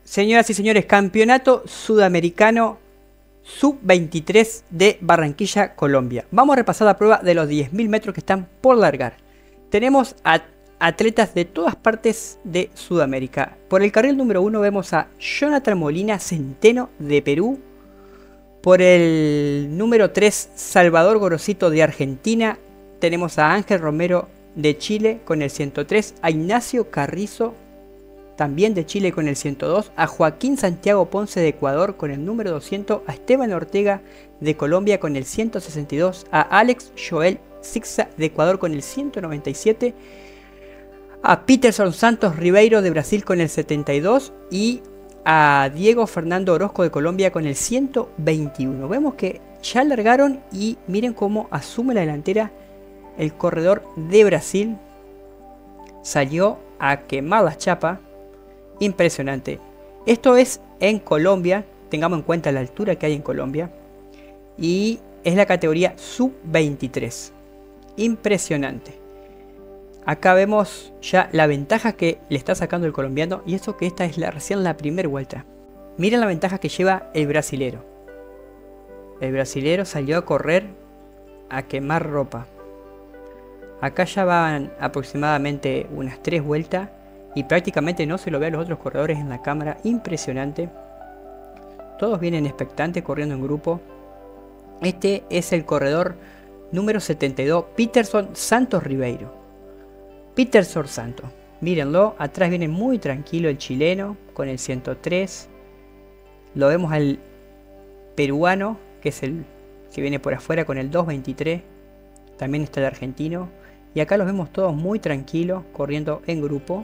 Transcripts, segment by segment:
Señoras y señores, campeonato sudamericano sub-23 de Barranquilla, Colombia. Vamos a repasar la prueba de los 10.000 metros que están por largar. Tenemos a atletas de todas partes de Sudamérica. Por el carril número 1 vemos a Jonathan Molina Centeno de Perú. Por el número 3, Salvador Gorosito de Argentina. Tenemos a Ángel Romero de Chile con el 103, a Ignacio Carrizo también de Chile con el 102, a Joaquín Santiago Ponce de Ecuador con el número 200, a Esteban Ortega de Colombia con el 162, a Alex Joel Sixa de Ecuador con el 197, a Peterson Santos Ribeiro de Brasil con el 72 y a Diego Fernando Orozco de Colombia con el 121. Vemos que ya largaron y miren cómo asume la delantera el corredor de Brasil. Salió a quemar las chapas. Impresionante. Esto es en Colombia. Tengamos en cuenta la altura que hay en Colombia. Y es la categoría sub-23. Impresionante. Acá vemos ya la ventaja que le está sacando el colombiano. Y eso que esta es recién la primera vuelta. Miren la ventaja que lleva el brasilero. El brasilero salió a correr a quemar ropa. Acá ya van aproximadamente unas 3 vueltas. Y prácticamente no se lo ve a los otros corredores en la cámara. Impresionante. Todos vienen expectantes corriendo en grupo. Este es el corredor número 72. Peterson Santos Ribeiro. Peterson Santos. Mírenlo. Atrás viene muy tranquilo el chileno. Con el 103. Lo vemos al peruano. Que es el que viene por afuera con el 223. También está el argentino. Y acá los vemos todos muy tranquilos. Corriendo en grupo.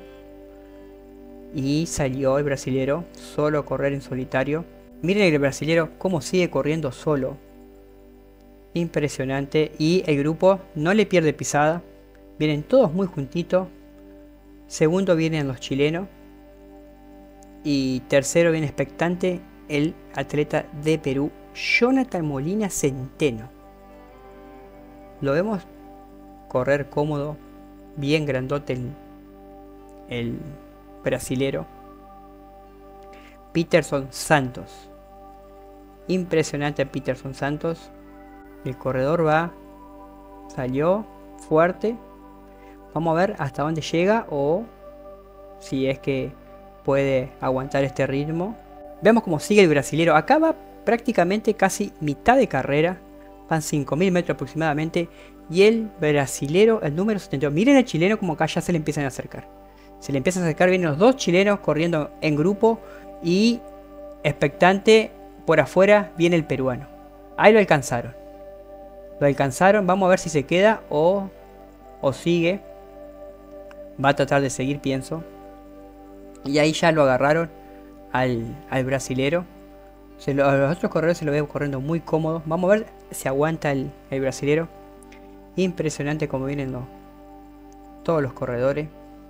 Y salió el brasilero solo a correr en solitario. Miren el brasilero cómo sigue corriendo solo. Impresionante. Y el grupo no le pierde pisada. Vienen todos muy juntitos. Segundo vienen los chilenos. Y tercero viene expectante el atleta de Perú, Jonathan Molina Centeno. Lo vemos correr cómodo. Bien grandote el brasilero. Peterson Santos. Impresionante Peterson Santos. El corredor salió fuerte. Vamos a ver hasta dónde llega o si es que puede aguantar este ritmo. Vemos cómo sigue el brasilero. Acá va prácticamente casi mitad de carrera. Van 5.000 metros aproximadamente. Y el brasilero, el número 72. Miren el chileno como acá ya se le empiezan a acercar. Se le empiezan a acercar, vienen los dos chilenos corriendo en grupo. Y expectante por afuera viene el peruano. Ahí lo alcanzaron. Lo alcanzaron, vamos a ver si se queda o sigue. Va a tratar de seguir, pienso. Y ahí ya lo agarraron al brasilero. A los otros corredores se lo veo corriendo muy cómodo. Vamos a ver si aguanta el brasilero. Impresionante como vienen todos los corredores.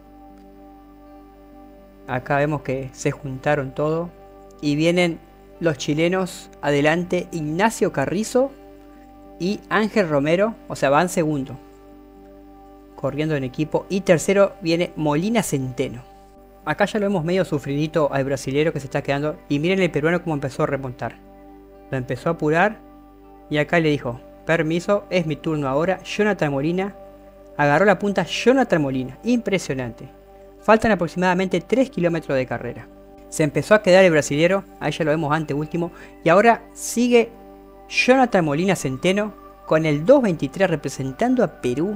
Acá vemos que se juntaron todos. Y vienen los chilenos adelante. Ignacio Carrizo y Ángel Romero. O sea, van segundo. Corriendo en equipo. Y tercero viene Molina Centeno. Acá ya lo vemos medio sufridito al brasilero que se está quedando. Y miren el peruano como empezó a remontar. Lo empezó a apurar. Y acá le dijo: permiso, es mi turno ahora. Jonathan Molina. Agarró la punta Jonathan Molina. Impresionante. Faltan aproximadamente 3 kilómetros de carrera. Se empezó a quedar el brasilero. Ahí ya lo vemos ante último. Y ahora sigue Jonathan Molina Centeno con el 223 representando a Perú.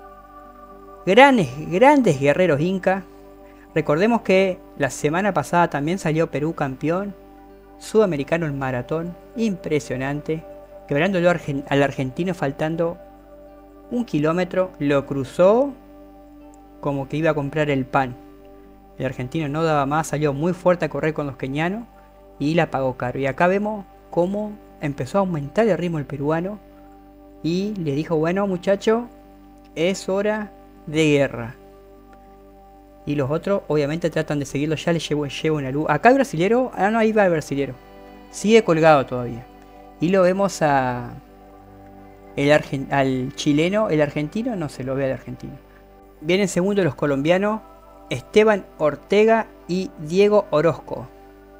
Grandes guerreros incas. Recordemos que la semana pasada también salió Perú campeón sudamericano en maratón. Impresionante. Quebrándolo al argentino faltando 1 kilómetro. Lo cruzó como que iba a comprar el pan. El argentino no daba más. Salió muy fuerte a correr con los kenianos. Y la pagó caro. Y acá vemos cómo empezó a aumentar el ritmo el peruano. Y le dijo: bueno, muchacho, es hora de guerra. Y los otros obviamente tratan de seguirlo. Ya le llevo una luz. Acá el brasilero. Ah, no, ahí va el brasilero. Sigue colgado todavía. Y lo vemos al chileno. El argentino no se lo ve al argentino. Vienen segundo los colombianos. Esteban Ortega y Diego Orozco.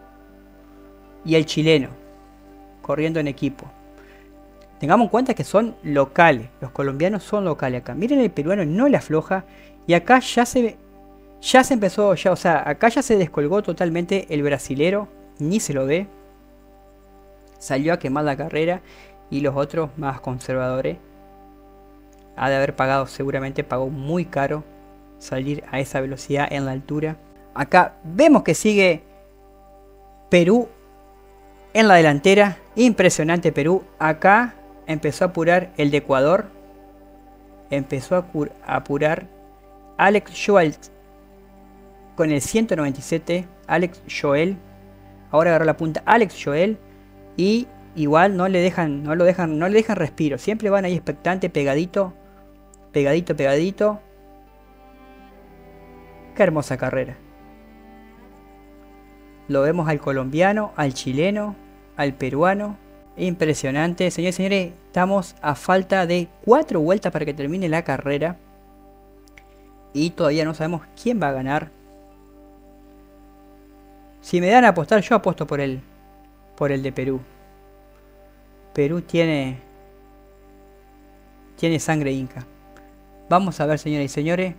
y el chileno, corriendo en equipo. Tengamos en cuenta que son locales, los colombianos son locales acá. Miren, el peruano no le afloja y acá ya se empezó, o sea, acá ya se descolgó totalmente el brasilero, ni se lo ve. Salió a quemar la carrera y los otros más conservadores ha de haber pagado, seguramente pagó muy caro salir a esa velocidad en la altura. Acá vemos que sigue Perú en la delantera, impresionante Perú. Acá empezó a apurar el de Ecuador, empezó a apurar Alex Joel con el 197, Alex Joel. Ahora agarró la punta Alex Joel y igual no le dejan respiro. Siempre van ahí expectante, pegadito. Qué hermosa carrera. Lo vemos al colombiano, al chileno, al peruano. Impresionante. Señores y señores, estamos a falta de 4 vueltas para que termine la carrera. Y todavía no sabemos quién va a ganar. Si me dan a apostar, yo apuesto por el de Perú. Perú tiene sangre inca. Vamos a ver, señoras y señores.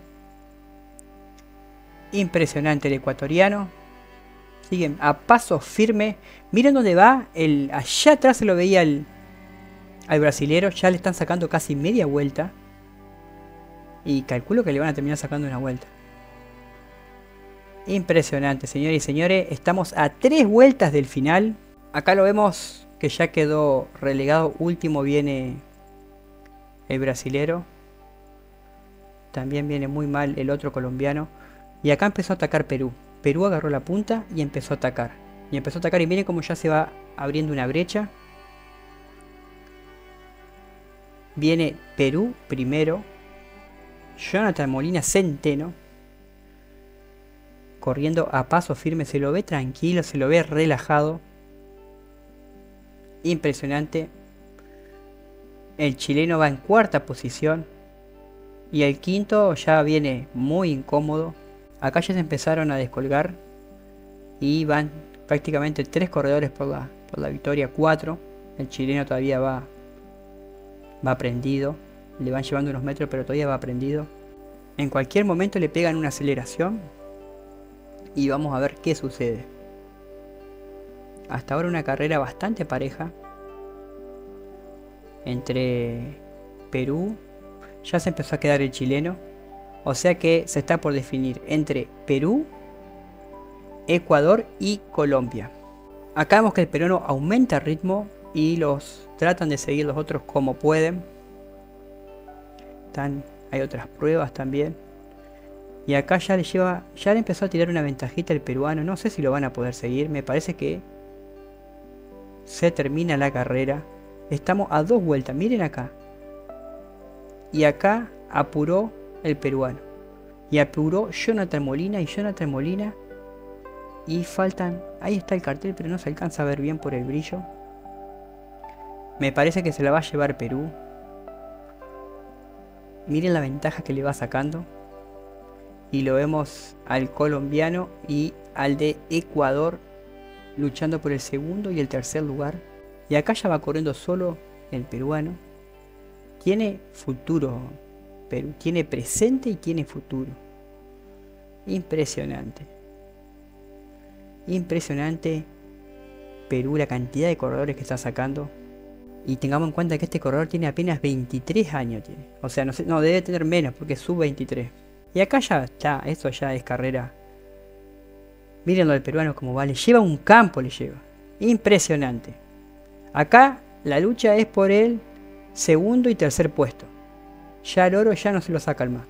Impresionante el ecuatoriano. Siguen a paso firme. Miren dónde va. Allá atrás se lo veía al brasilero. Ya le están sacando casi media vuelta. Y calculo que le van a terminar sacando una vuelta. Impresionante, señores y señores. Estamos a 3 vueltas del final. Acá lo vemos que ya quedó relegado. Último viene el brasilero. También viene muy mal el otro colombiano. Y acá empezó a atacar Perú. Perú agarró la punta y empezó a atacar. Y miren cómo ya se va abriendo una brecha. Viene Perú primero. Jonathan Molina Centeno. Corriendo a paso firme. Se lo ve tranquilo, se lo ve relajado. Impresionante. El chileno va en 4ª posición. Y el quinto ya viene muy incómodo. Acá ya se empezaron a descolgar. Y van prácticamente 3 corredores por la victoria. 4. El chileno todavía va prendido. Le van llevando unos metros, pero todavía va prendido. En cualquier momento le pegan una aceleración. Y vamos a ver qué sucede. Hasta ahora una carrera bastante pareja. Entre Perú. Ya se empezó a quedar el chileno. O sea que se está por definir entre Perú, Ecuador y Colombia. Acá vemos que el peruano aumenta el ritmo y los tratan de seguir los otros como pueden. Hay otras pruebas también. Y acá ya le empezó a tirar una ventajita el peruano. No sé si lo van a poder seguir. Me parece que se termina la carrera. Estamos a 2 vueltas. Miren acá. Y acá apuró el peruano. Y apuró Jonathan Molina. Y faltan... Ahí está el cartel, pero no se alcanza a ver bien por el brillo. Me parece que se la va a llevar Perú. Miren la ventaja que le va sacando. Y lo vemos al colombiano y al de Ecuador luchando por el segundo y el tercer lugar. Y acá ya va corriendo solo el peruano. Tiene futuro Perú, tiene presente y tiene futuro. Impresionante. Impresionante Perú, la cantidad de corredores que está sacando. Y tengamos en cuenta que este corredor tiene apenas 23 años. O sea, no debe tener menos porque es sub-23. Y acá ya está, esto ya es carrera. Miren lo del peruano como va, le lleva un campo, le lleva. Impresionante. Acá la lucha es por el segundo y tercer puesto. Ya el oro ya no se lo saca el más.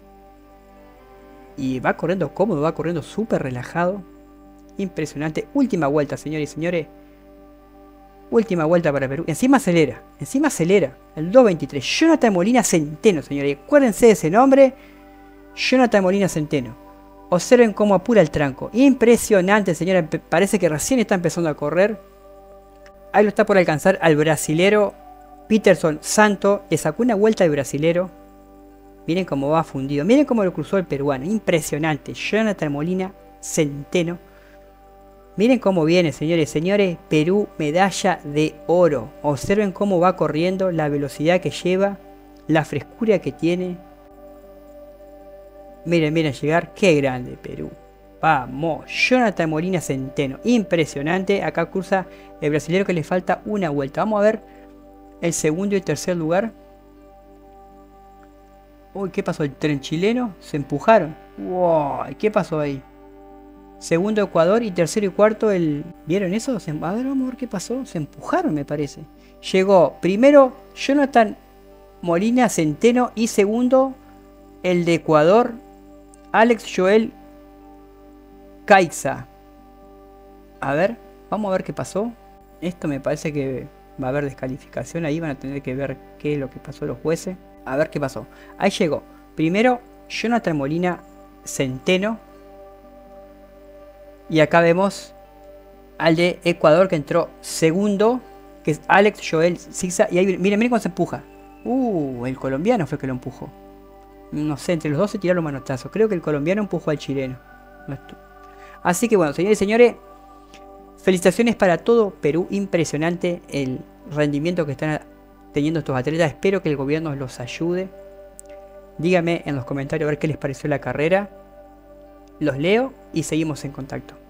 Y va corriendo cómodo, va corriendo súper relajado. Impresionante. Última vuelta, señores y señores. Última vuelta para Perú. Encima acelera. El 2.23. Jonathan Molina Centeno, señores. Acuérdense de ese nombre. Jonathan Molina Centeno. Observen cómo apura el tranco. Impresionante, señores. Parece que recién está empezando a correr. Ahí lo está por alcanzar al brasilero Peterson Santo. Le sacó una vuelta al brasilero. Miren cómo va fundido. Miren cómo lo cruzó el peruano. Impresionante. Jonathan Molina Centeno. Miren cómo viene, señores. Señores, Perú, medalla de oro. Observen cómo va corriendo, la velocidad que lleva, la frescura que tiene. Miren, miren llegar. Qué grande Perú. Vamos. Jonathan Molina Centeno. Impresionante. Acá cursa el brasileño que le falta una vuelta. Vamos a ver el segundo y tercer lugar. Uy, ¿qué pasó? El tren chileno. Se empujaron. Wow, ¿qué pasó ahí? Segundo Ecuador y tercero y cuarto el... ¿Vieron eso? A ver, vamos a ver qué pasó. Se empujaron, me parece. Llegó primero Jonathan Molina Centeno y segundo el de Ecuador, Alex Joel Caixa. A ver, vamos a ver qué pasó. Esto me parece que va a haber descalificación. Ahí van a tener que ver qué es lo que pasó los jueces. A ver qué pasó. Ahí llegó. Primero Jonathan Molina Centeno. Y acá vemos al de Ecuador que entró segundo, que es Alex Joel Caixa. Y ahí miren, miren cómo se empuja. El colombiano fue el que lo empujó. No sé, entre los dos se tiraron manotazos. Creo que el colombiano empujó al chileno. Así que bueno, señores y señores, felicitaciones para todo Perú. Impresionante el rendimiento que están teniendo estos atletas. Espero que el gobierno los ayude. Díganme en los comentarios a ver qué les pareció la carrera. Los leo y seguimos en contacto.